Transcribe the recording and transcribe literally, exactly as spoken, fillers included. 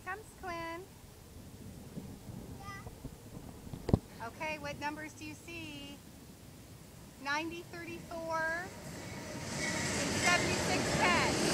comes Quinn. Yeah. Okay, what numbers do you see? ninety, thirty-four, and seventy-six, ten.